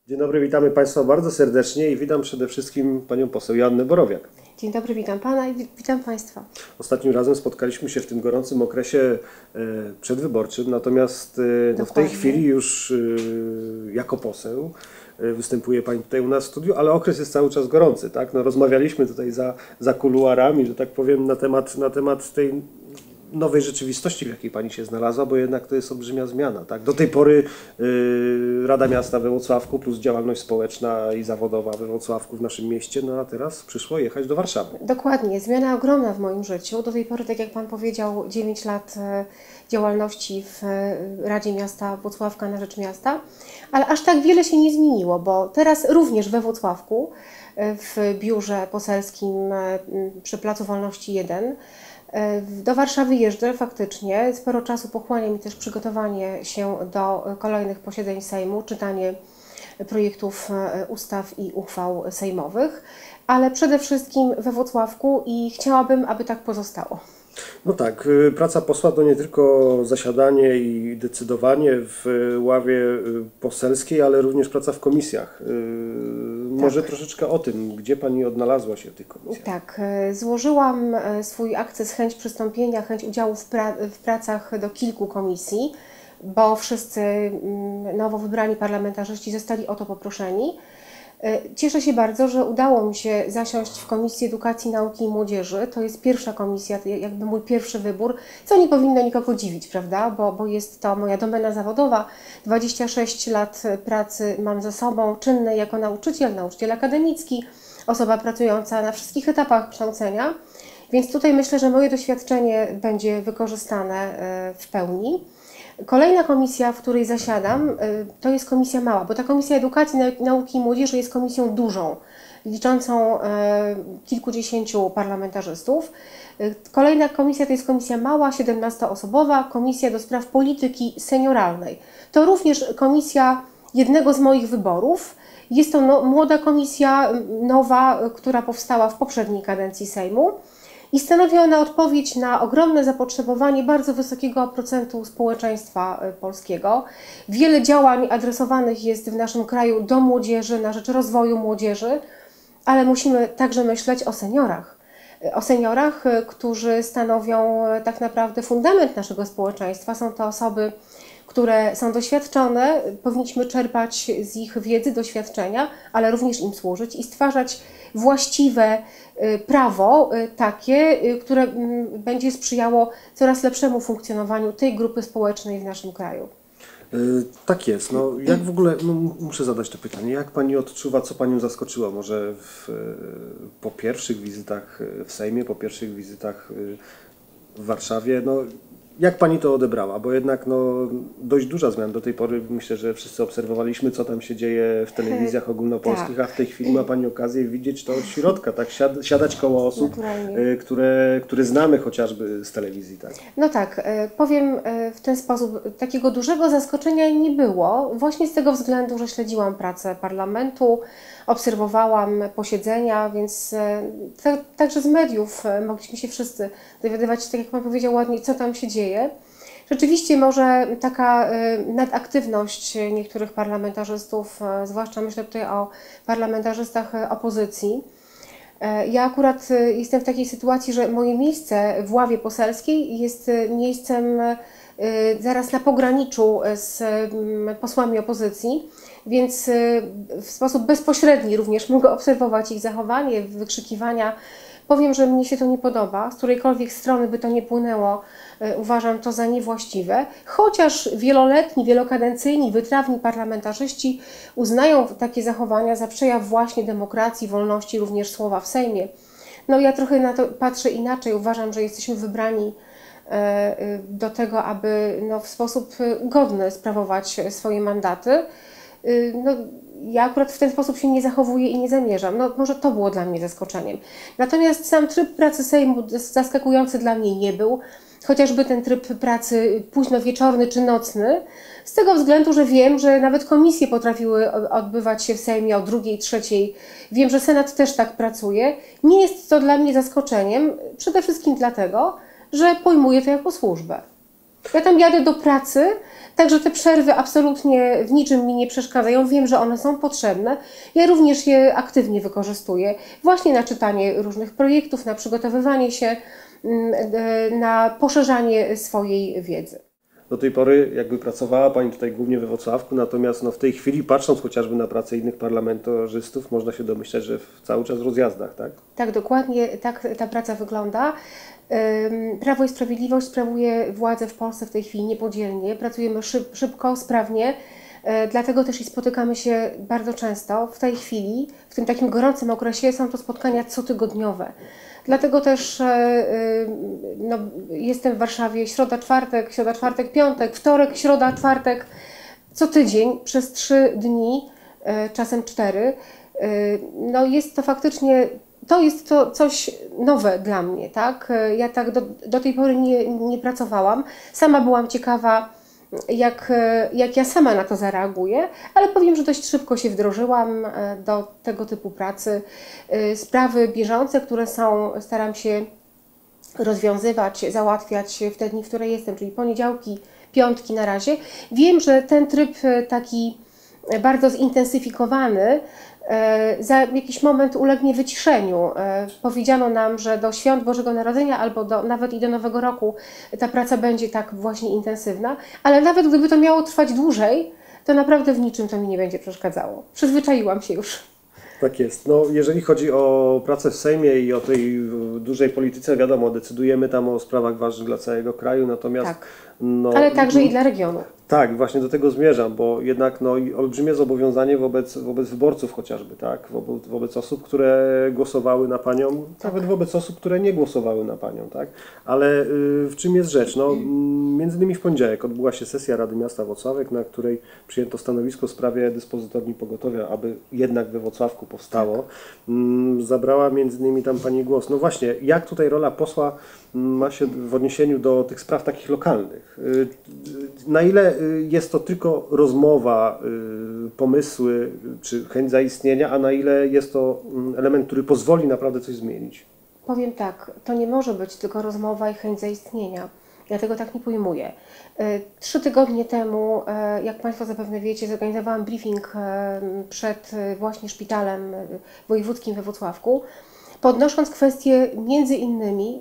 Dzień dobry, witamy Państwa bardzo serdecznie i witam przede wszystkim Panią poseł Joannę Borowiak. Dzień dobry, witam Pana i witam Państwa. Ostatnim razem spotkaliśmy się w tym gorącym okresie przedwyborczym, natomiast no w tej chwili już jako poseł występuje Pani tutaj u nas w studiu, ale okres jest cały czas gorący, tak? No, rozmawialiśmy tutaj za kuluarami, że tak powiem, na temat tej nowej rzeczywistości, w jakiej Pani się znalazła, bo jednak to jest olbrzymia zmiana, tak? Do tej pory Rada Miasta we Włocławku plus działalność społeczna i zawodowa we Włocławku w naszym mieście, no a teraz przyszło jechać do Warszawy. Dokładnie, zmiana ogromna w moim życiu. Do tej pory, tak jak Pan powiedział, 9 lat działalności w Radzie Miasta Włocławka na rzecz miasta, ale aż tak wiele się nie zmieniło, bo teraz również we Włocławku, w biurze poselskim przy Placu Wolności 1, do Warszawy jeżdżę faktycznie. Sporo czasu pochłania mi też przygotowanie się do kolejnych posiedzeń Sejmu, czytanie projektów ustaw i uchwał sejmowych, ale przede wszystkim we Włocławku i chciałabym, aby tak pozostało. No tak, praca posła to nie tylko zasiadanie i decydowanie w ławie poselskiej, ale również praca w komisjach. Może troszeczkę o tym, gdzie Pani odnalazła się w tych komisjach? Tak, złożyłam swój akces, chęć przystąpienia, chęć udziału w pracach do kilku komisji, bo wszyscy nowo wybrani parlamentarzyści zostali o to poproszeni. Cieszę się bardzo, że udało mi się zasiąść w Komisji Edukacji, Nauki i Młodzieży. To jest pierwsza komisja, jakby mój pierwszy wybór, co nie powinno nikogo dziwić, prawda? Bo jest to moja domena zawodowa. 26 lat pracy mam za sobą, czynnej jako nauczyciel akademicki, osoba pracująca na wszystkich etapach kształcenia. Więc tutaj myślę, że moje doświadczenie będzie wykorzystane w pełni. Kolejna komisja, w której zasiadam, to jest komisja mała, bo ta Komisja Edukacji, Nauki i Młodzieży jest komisją dużą, liczącą kilkudziesięciu parlamentarzystów. Kolejna komisja to jest komisja mała, 17-osobowa, Komisja do Spraw Polityki Senioralnej. To również komisja jednego z moich wyborów. Jest to młoda komisja, nowa, która powstała w poprzedniej kadencji Sejmu. I stanowi ona odpowiedź na ogromne zapotrzebowanie bardzo wysokiego procentu społeczeństwa polskiego. Wiele działań adresowanych jest w naszym kraju do młodzieży, na rzecz rozwoju młodzieży, ale musimy także myśleć o seniorach. O seniorach, którzy stanowią tak naprawdę fundament naszego społeczeństwa. Są to osoby, które są doświadczone, powinniśmy czerpać z ich wiedzy, doświadczenia, ale również im służyć i stwarzać właściwe prawo takie, które będzie sprzyjało coraz lepszemu funkcjonowaniu tej grupy społecznej w naszym kraju. Tak jest. No, jak w ogóle, muszę zadać to pytanie, jak Pani odczuwa, co Panią zaskoczyło? Może po pierwszych wizytach w Sejmie, po pierwszych wizytach w Warszawie, no, jak Pani to odebrała? Bo jednak no, dość duża zmiana. Do tej pory myślę, że wszyscy obserwowaliśmy, co tam się dzieje w telewizjach ogólnopolskich, a w tej chwili ma Pani okazję widzieć to od środka, tak? Siadać koło osób, które znamy chociażby z telewizji. Tak? No tak, powiem w ten sposób, takiego dużego zaskoczenia nie było, właśnie z tego względu, że śledziłam pracę parlamentu, obserwowałam posiedzenia, więc także z mediów mogliśmy się wszyscy dowiadywać, tak jak Pan powiedział ładnie, co tam się dzieje. Rzeczywiście może taka nadaktywność niektórych parlamentarzystów, zwłaszcza myślę tutaj o parlamentarzystach opozycji. Ja akurat jestem w takiej sytuacji, że moje miejsce w ławie poselskiej jest miejscem zaraz na pograniczu z posłami opozycji, więc w sposób bezpośredni również mogę obserwować ich zachowanie, wykrzykiwania. Powiem, że mnie się to nie podoba, z którejkolwiek strony by to nie płynęło, uważam to za niewłaściwe, chociaż wieloletni, wielokadencyjni, wytrawni parlamentarzyści uznają takie zachowania za przejaw właśnie demokracji, wolności, również słowa w Sejmie. No ja trochę na to patrzę inaczej, uważam, że jesteśmy wybrani do tego, aby w sposób godny sprawować swoje mandaty. No, ja akurat w ten sposób się nie zachowuję i nie zamierzam. No, może to było dla mnie zaskoczeniem. Natomiast sam tryb pracy Sejmu zaskakujący dla mnie nie był. Chociażby ten tryb pracy późnowieczorny czy nocny, z tego względu, że wiem, że nawet komisje potrafiły odbywać się w Sejmie o 2, 3. Wiem, że Senat też tak pracuje. Nie jest to dla mnie zaskoczeniem, przede wszystkim dlatego, że pojmuję to jako służbę. Ja tam jadę do pracy, także te przerwy absolutnie w niczym mi nie przeszkadzają. Wiem, że one są potrzebne. Ja również je aktywnie wykorzystuję właśnie na czytanie różnych projektów, na przygotowywanie się, na poszerzanie swojej wiedzy. Do tej pory jakby pracowała Pani tutaj głównie we Włocławku, natomiast w tej chwili, patrząc chociażby na pracę innych parlamentarzystów, można się domyślać, że cały czas w rozjazdach, tak? Tak, dokładnie tak ta praca wygląda. Prawo i Sprawiedliwość sprawuje władzę w Polsce w tej chwili niepodzielnie. Pracujemy szybko, sprawnie, dlatego też i spotykamy się bardzo często. W tej chwili, w tym takim gorącym okresie, są to spotkania cotygodniowe. Dlatego też jestem w Warszawie środa, czwartek, piątek, wtorek, środa, czwartek, co tydzień przez 3 dni, czasem 4. Jest to faktycznie, to coś nowe dla mnie, tak? Ja tak do tej pory nie pracowałam. Sama byłam ciekawa, jak ja sama na to zareaguję, ale powiem, że dość szybko się wdrożyłam do tego typu pracy. Sprawy bieżące, które są, staram się rozwiązywać, załatwiać w te dni, w które jestem, czyli poniedziałki, piątki na razie. Wiem, że ten tryb taki bardzo zintensyfikowany za jakiś moment ulegnie wyciszeniu. Powiedziano nam, że do Świąt Bożego Narodzenia albo nawet i do Nowego Roku ta praca będzie tak właśnie intensywna, ale nawet gdyby to miało trwać dłużej, to naprawdę w niczym to mi nie będzie przeszkadzało. Przyzwyczaiłam się już. Tak jest. Jeżeli chodzi o pracę w Sejmie i o tej dużej polityce, wiadomo, decydujemy tam o sprawach ważnych dla całego kraju, natomiast... Tak. Ale także i dla regionu. Tak, właśnie do tego zmierzam, bo jednak olbrzymie zobowiązanie wobec wyborców chociażby, tak? Wobec osób, które głosowały na Panią, nawet wobec osób, które nie głosowały na Panią, tak? Ale w czym jest rzecz? Między innymi w poniedziałek odbyła się sesja Rady Miasta Włocławek, na której przyjęto stanowisko w sprawie dyspozytorni pogotowia, aby jednak we Włocławku powstało. Zabrała między innymi tam Pani głos. No właśnie, jak tutaj rola posła ma się w odniesieniu do tych spraw takich lokalnych? Na ile jest to tylko rozmowa, pomysły czy chęć zaistnienia, a na ile jest to element, który pozwoli naprawdę coś zmienić? Powiem tak, to nie może być tylko rozmowa i chęć zaistnienia. Ja tego tak nie pojmuję. 3 tygodnie temu, jak Państwo zapewne wiecie, zorganizowałam briefing przed właśnie szpitalem wojewódzkim we Włocławku, podnosząc kwestię między innymi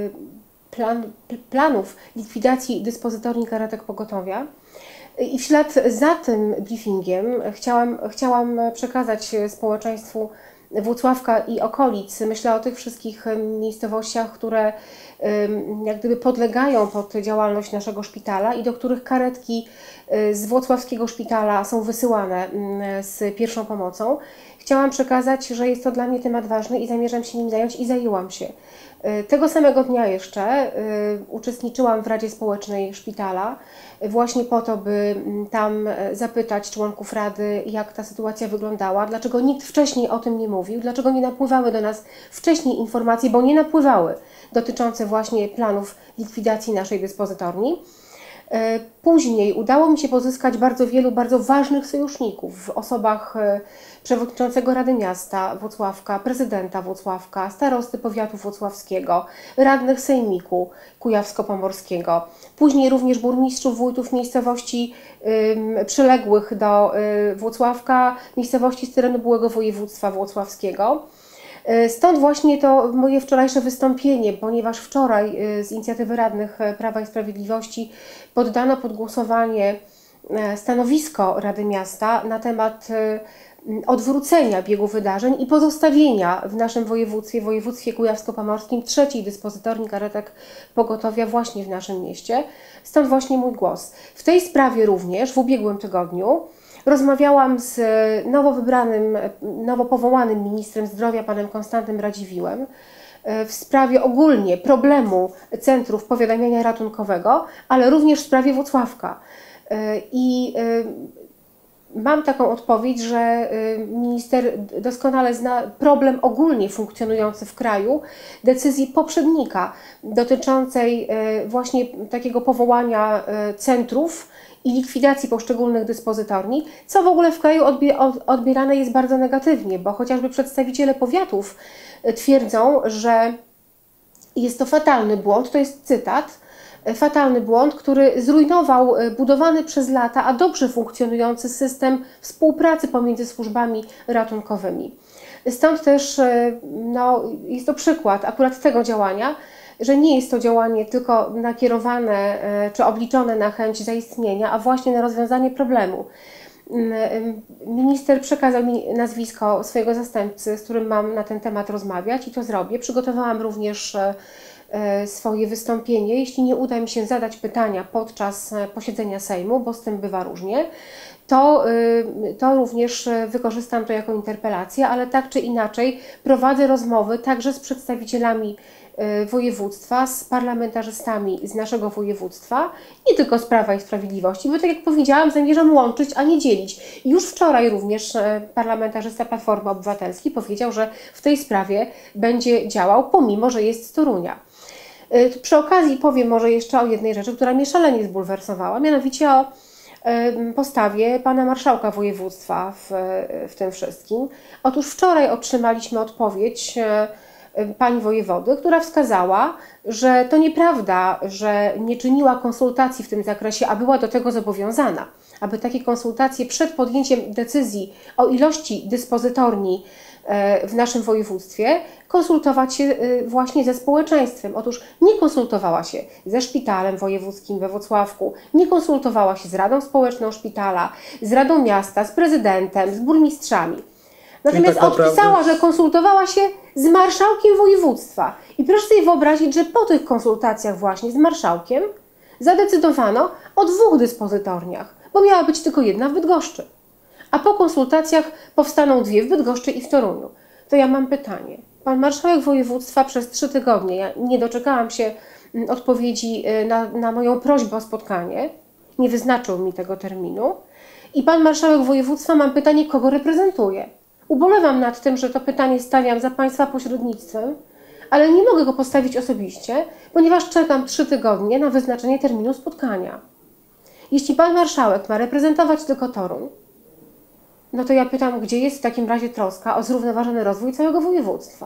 planów likwidacji dyspozytorni karetek pogotowia. I w ślad za tym briefingiem chciałam przekazać społeczeństwu Włocławka i okolic. Myślę o tych wszystkich miejscowościach, które jak gdyby podlegają pod działalność naszego szpitala i do których karetki z włocławskiego szpitala są wysyłane z pierwszą pomocą. Chciałam przekazać, że jest to dla mnie temat ważny i zamierzam się nim zająć i zajęłam się. Tego samego dnia jeszcze uczestniczyłam w Radzie Społecznej szpitala właśnie po to, by tam zapytać członków Rady, jak ta sytuacja wyglądała, dlaczego nikt wcześniej o tym nie mówił, dlaczego nie napływały do nas wcześniej informacje, bo nie napływały, dotyczące właśnie planów likwidacji naszej dyspozytorni. Później udało mi się pozyskać bardzo wielu, bardzo ważnych sojuszników w osobach przewodniczącego Rady Miasta Włocławka, prezydenta Włocławka, starosty powiatu włocławskiego, radnych sejmiku kujawsko-pomorskiego, później również burmistrzów, wójtów miejscowości przyległych do Włocławka, miejscowości z terenu byłego województwa włocławskiego. Stąd właśnie to moje wczorajsze wystąpienie, ponieważ wczoraj z inicjatywy radnych Prawa i Sprawiedliwości poddano pod głosowanie stanowisko Rady Miasta na temat odwrócenia biegu wydarzeń i pozostawienia w naszym województwie kujawsko-pomorskim 3. dyspozytorni karetek pogotowia właśnie w naszym mieście. Stąd właśnie mój głos. W tej sprawie również w ubiegłym tygodniu rozmawiałam z nowo powołanym ministrem zdrowia, panem Konstantym Radziwiłłem, w sprawie ogólnie problemu centrów powiadamiania ratunkowego, ale również w sprawie Włocławka. I mam taką odpowiedź, że minister doskonale zna problem ogólnie funkcjonujący w kraju, decyzji poprzednika dotyczącej właśnie takiego powołania centrów i likwidacji poszczególnych dyspozytorni, co w ogóle w kraju odbierane jest bardzo negatywnie, bo chociażby przedstawiciele powiatów twierdzą, że jest to fatalny błąd, to jest cytat, fatalny błąd, który zrujnował budowany przez lata, a dobrze funkcjonujący system współpracy pomiędzy służbami ratunkowymi. Stąd też jest to przykład akurat tego działania, że nie jest to działanie tylko nakierowane czy obliczone na chęć zaistnienia, a właśnie na rozwiązanie problemu. Minister przekazał mi nazwisko swojego zastępcy, z którym mam na ten temat rozmawiać i to zrobię. Przygotowałam również swoje wystąpienie. Jeśli nie uda mi się zadać pytania podczas posiedzenia Sejmu, bo z tym bywa różnie, to również wykorzystam to jako interpelację, ale tak czy inaczej prowadzę rozmowy także z przedstawicielami województwa, z parlamentarzystami z naszego województwa, nie tylko z Prawa i Sprawiedliwości, bo tak jak powiedziałam, zamierzam łączyć, a nie dzielić. Już wczoraj również parlamentarzysta Platformy Obywatelskiej powiedział, że w tej sprawie będzie działał, pomimo że jest z Torunia. Przy okazji powiem może jeszcze o jednej rzeczy, która mnie szalenie zbulwersowała, mianowicie o postawie pana marszałka województwa w tym wszystkim. Otóż wczoraj otrzymaliśmy odpowiedź pani wojewody, która wskazała, że to nieprawda, że nie czyniła konsultacji w tym zakresie, a była do tego zobowiązana, aby takie konsultacje przed podjęciem decyzji o ilości dyspozytorni w naszym województwie konsultować się właśnie ze społeczeństwem. Otóż nie konsultowała się ze szpitalem wojewódzkim we Włocławku, nie konsultowała się z Radą Społeczną Szpitala, z Radą Miasta, z prezydentem, z burmistrzami. Natomiast tak naprawdę odpisała, że konsultowała się z marszałkiem województwa. I proszę sobie wyobrazić, że po tych konsultacjach właśnie z marszałkiem zadecydowano o 2 dyspozytorniach, bo miała być tylko jedna w Bydgoszczy. A po konsultacjach powstaną 2 w Bydgoszczy i w Toruniu. To ja mam pytanie. Pan marszałek województwa przez 3 tygodnie, ja nie doczekałam się odpowiedzi na moją prośbę o spotkanie, nie wyznaczył mi tego terminu. I pan marszałek województwa, mam pytanie, kogo reprezentuje? Ubolewam nad tym, że to pytanie stawiam za państwa pośrednictwem, ale nie mogę go postawić osobiście, ponieważ czekam 3 tygodnie na wyznaczenie terminu spotkania. Jeśli pan marszałek ma reprezentować tylko Toruń, no to ja pytam, gdzie jest w takim razie troska o zrównoważony rozwój całego województwa?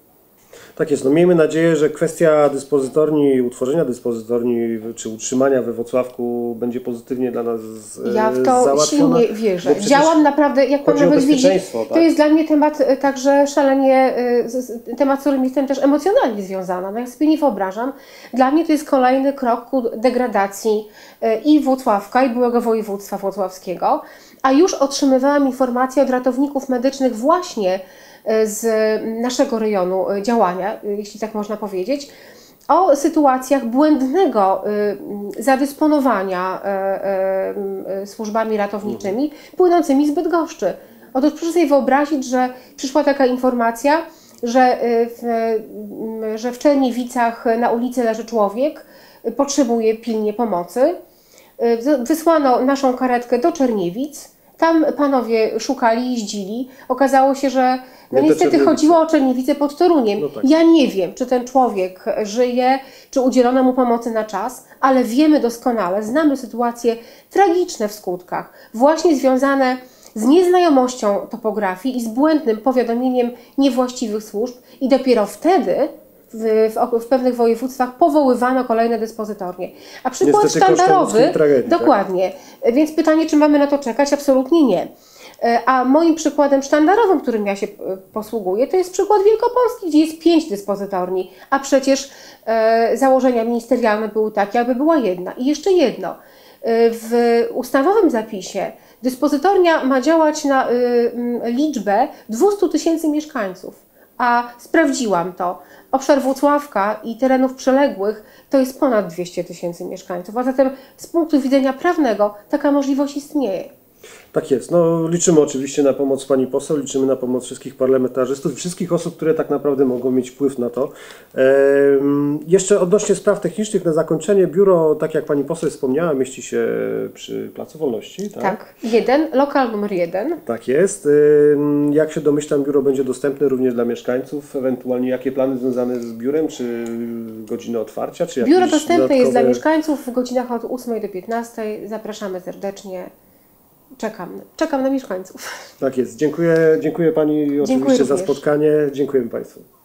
Tak jest. No miejmy nadzieję, że kwestia dyspozytorni, utworzenia dyspozytorni czy utrzymania we Włocławku będzie pozytywnie dla nas załatwiona. Ja w to silnie wierzę. Działam naprawdę, jak pan nawet widzi, tak? To jest dla mnie temat także szalenie, temat, z którym jestem też emocjonalnie związana. No ja sobie nie wyobrażam. Dla mnie to jest kolejny krok ku degradacji i Włocławka, i byłego województwa włocławskiego. A już otrzymywałam informacje od ratowników medycznych właśnie z naszego rejonu działania, jeśli tak można powiedzieć, o sytuacjach błędnego zadysponowania służbami ratowniczymi płynącymi z Bydgoszczy. Otóż proszę sobie wyobrazić, że przyszła taka informacja, że w Czerniewicach na ulicy leży człowiek, potrzebuje pilnie pomocy. Wysłano naszą karetkę do Czerniewic. Tam panowie szukali, jeździli. Okazało się, że niestety chodziło o Czerniewice pod Toruniem. No tak. Ja nie wiem, czy ten człowiek żyje, czy udzielono mu pomocy na czas, ale wiemy doskonale, znamy sytuacje tragiczne w skutkach, właśnie związane z nieznajomością topografii i z błędnym powiadomieniem niewłaściwych służb i dopiero wtedy w pewnych województwach powoływano kolejne dyspozytornie. A przykład niestety sztandarowy, dokładnie. Tak? Więc pytanie, czy mamy na to czekać? Absolutnie nie. A moim przykładem sztandarowym, którym ja się posługuję, to jest przykład Wielkopolski, gdzie jest 5 dyspozytorni, a przecież założenia ministerialne były takie, aby była jedna. I jeszcze jedno. W ustawowym zapisie dyspozytornia ma działać na liczbę 200 000 mieszkańców. A sprawdziłam to. Obszar Włocławka i terenów przyległych to jest ponad 200 000 mieszkańców, a zatem z punktu widzenia prawnego taka możliwość istnieje. Tak jest. No, liczymy oczywiście na pomoc pani poseł, liczymy na pomoc wszystkich parlamentarzystów i wszystkich osób, które tak naprawdę mogą mieć wpływ na to. Jeszcze odnośnie spraw technicznych, na zakończenie, biuro, tak jak pani poseł wspomniała, mieści się przy Placu Wolności. Tak, tak. Lokal numer 1. Tak jest. Jak się domyślam, biuro będzie dostępne również dla mieszkańców. Ewentualnie jakie plany związane z biurem, czy godziny otwarcia? Czy biuro dostępne jest dla mieszkańców w godzinach od 8 do 15. Zapraszamy serdecznie. Czekam na mieszkańców. Tak jest. Dziękuję pani oczywiście za spotkanie. Dziękujemy państwu.